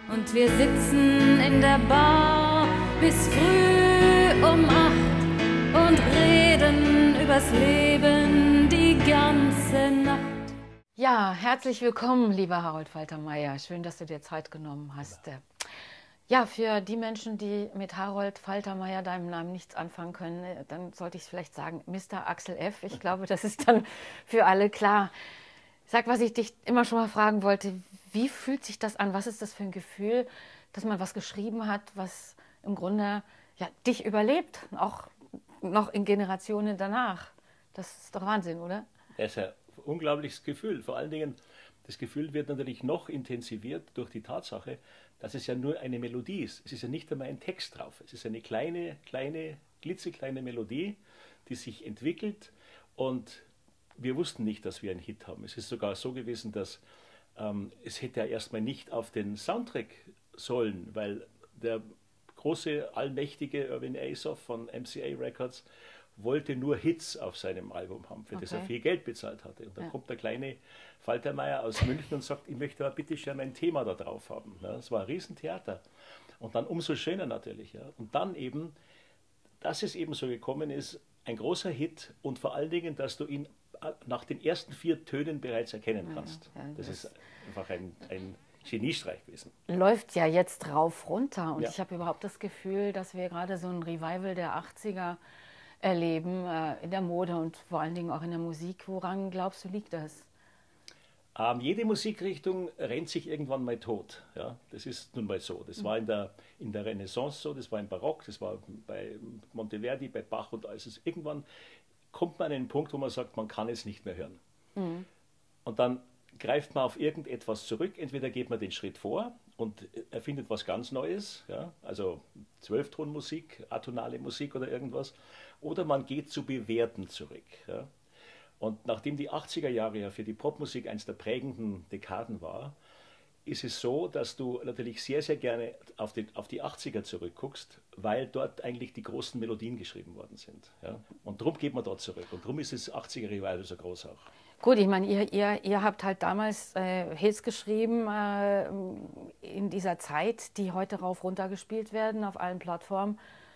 Und wir sitzen in der Bar bis früh um 8 und reden übers Leben die ganze Nacht. Ja, herzlich willkommen, lieber Harold Faltermeier. Schön, dass du dir Zeit genommen hast. Ja, für die Menschen, die mit Harold Faltermeier, deinem Namen, nichts anfangen können, dann sollte ich vielleicht sagen, Mr. Axel F. Ich glaube, das ist dann für alle klar. Sag, was ich dich immer schon mal fragen wollte, wie fühlt sich das an? Was ist das für ein Gefühl, dass man was geschrieben hat, was im Grunde ja, dich überlebt, auch noch in Generationen danach? Das ist doch Wahnsinn, oder? Das ist ein unglaubliches Gefühl. Vor allen Dingen, das Gefühl wird natürlich noch intensiviert durch die Tatsache, dass es ja nur eine Melodie ist. Es ist ja nicht einmal ein Text drauf. Es ist eine kleine, klitzekleine Melodie, die sich entwickelt, und wir wussten nicht, dass wir einen Hit haben. Es ist sogar so gewesen, dass es hätte ja erstmal nicht auf den Soundtrack sollen, weil der große, allmächtige Irving Azoff von MCA Records wollte nur Hits auf seinem Album haben, für das er viel Geld bezahlt hatte. Und dann kommt der kleine Faltermeier aus München und sagt, ich möchte aber bitte schon mein Thema da drauf haben. Ja, das war ein Riesentheater. Und dann umso schöner natürlich. Ja. Und dann eben, dass es eben so gekommen ist, ein großer Hit, und vor allen Dingen, dass du ihn nach den ersten 4 Tönen bereits erkennen kannst. Das ist einfach ein Geniestreich gewesen. Läuft ja jetzt rauf runter, und ich habe überhaupt das Gefühl, dass wir gerade so ein Revival der 80er erleben, in der Mode und vor allen Dingen auch in der Musik. Woran glaubst du, liegt das? Jede Musikrichtung rennt sich irgendwann mal tot. Ja? Das ist nun mal so. Das war in der Renaissance so, das war im Barock, das war bei Monteverdi, bei Bach und alles. Irgendwann kommt man an einen Punkt, wo man sagt, man kann es nicht mehr hören. Und dann greift man auf irgendetwas zurück. Entweder geht man den Schritt vor und erfindet was ganz Neues, ja? Also Zwölftonmusik, atonale Musik oder irgendwas. Oder man geht zu Bewährten zurück. Ja? Und nachdem die 80er Jahre ja für die Popmusik eines der prägenden Dekaden war, ist es so, dass du natürlich sehr, sehr gerne auf die 80er zurückguckst, weil dort eigentlich die großen Melodien geschrieben worden sind. Ja? Und darum geht man dort zurück. Und darum ist das 80er Revival so groß auch. Gut, ich meine, ihr habt halt damals Hits geschrieben in dieser Zeit, die heute rauf runter gespielt werden auf allen Plattformen.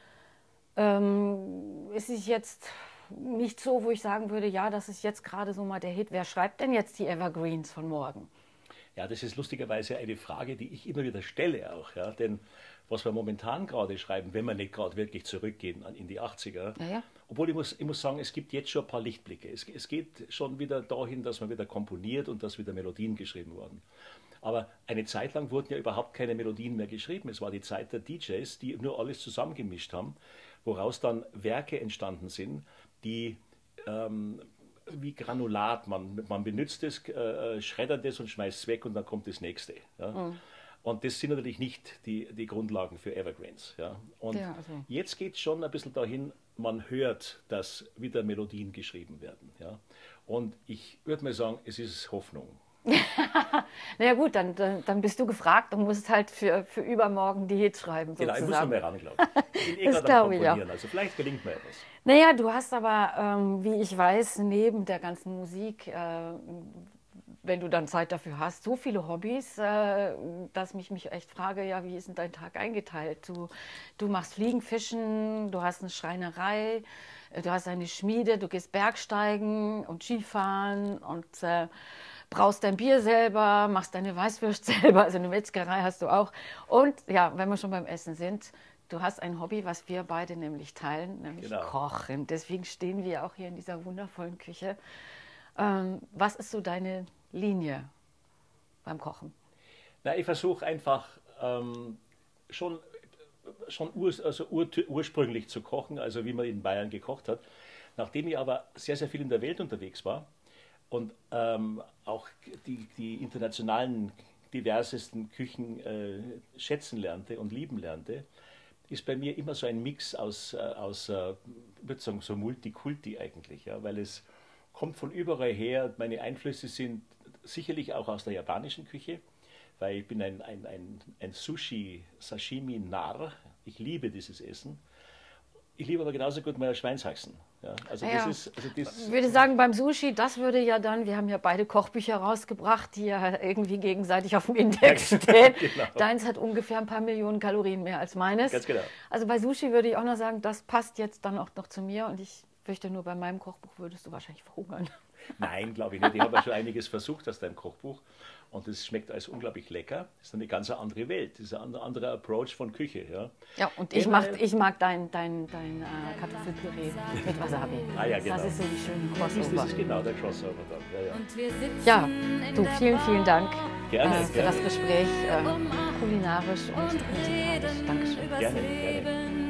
Es ist jetzt nicht so, wo ich sagen würde, ja, das ist jetzt gerade so mal der Hit. Wer schreibt denn jetzt die Evergreens von morgen? Ja, das ist lustigerweise eine Frage, die ich immer wieder stelle auch. Ja? Denn was wir momentan gerade schreiben, wenn wir nicht gerade wirklich zurückgehen in die 80er, obwohl ich muss sagen, es gibt jetzt schon ein paar Lichtblicke. Es geht schon wieder dahin, dass man wieder komponiert und dass wieder Melodien geschrieben wurden. Aber eine Zeit lang wurden ja überhaupt keine Melodien mehr geschrieben. Es war die Zeit der DJs, die nur alles zusammengemischt haben, woraus dann Werke entstanden sind, die wie Granulat, man benutzt es, schreddert es und schmeißt es weg, und dann kommt das nächste. Ja? Und das sind natürlich nicht die Grundlagen für Evergreens. Ja? Und jetzt geht es schon ein bisschen dahin, man hört, dass wieder Melodien geschrieben werden. Ja? Und ich würde mal sagen, es ist Hoffnung. Naja gut, dann bist du gefragt und musst halt für übermorgen die Hits schreiben. Sozusagen. Genau, ich muss noch mehr ran, glaube ich. Ich bin das glaube ich auch. Also vielleicht gelingt mir etwas. Naja, du hast aber, wie ich weiß, neben der ganzen Musik, wenn du dann Zeit dafür hast, so viele Hobbys, dass ich mich echt frage, ja, wie ist denn dein Tag eingeteilt? Du machst Fliegen, Fischen, du hast eine Schreinerei, du hast eine Schmiede, du gehst Bergsteigen und Skifahren und braust dein Bier selber, machst deine Weißwürst selber, also eine Metzgerei hast du auch. Und ja, wenn wir schon beim Essen sind, du hast ein Hobby, was wir beide nämlich teilen, nämlich Kochen. Deswegen stehen wir auch hier in dieser wundervollen Küche. Was ist so deine Linie beim Kochen? Na, ich versuche einfach schon ursprünglich zu kochen, also wie man in Bayern gekocht hat. Nachdem ich aber sehr, sehr viel in der Welt unterwegs war und auch die internationalen diversesten Küchen schätzen lernte und lieben lernte, ist bei mir immer so ein Mix aus würde sagen, so Multikulti eigentlich, ja, weil es kommt von überall her. Meine Einflüsse sind sicherlich auch aus der japanischen Küche, weil ich bin ein Sushi-Sashimi-Narr. Ich liebe dieses Essen. Ich liebe aber genauso gut mal Schweinshaxen. Ja, also Ja, das ist, also das, ich würde sagen, beim Sushi, das würde ja dann, wir haben ja beide Kochbücher rausgebracht, die ja irgendwie gegenseitig auf dem Index stehen. Genau. Deins hat ungefähr ein paar Millionen Kalorien mehr als meines. Ganz genau. Also bei Sushi würde ich auch noch sagen, das passt jetzt dann auch noch zu mir und ich fürchte nur, bei meinem Kochbuch würdest du wahrscheinlich verhungern. Nein, glaube ich nicht. Ich habe ja schon einiges versucht aus deinem Kochbuch und es schmeckt alles unglaublich lecker. Das ist eine ganz andere Welt, das ist ein anderer Approach von Küche. Ja, Ja, und ich mag dein Kartoffelpüree mit Wasabi. Ah ja, genau. Das ist so die schöne das Crossover. ist genau der Crossover dann. Ja, ja. Ja, Genau. du, vielen Dank Gerne, für gerne. das Gespräch, kulinarisch und musikalisch. Dankeschön. Gerne, gerne.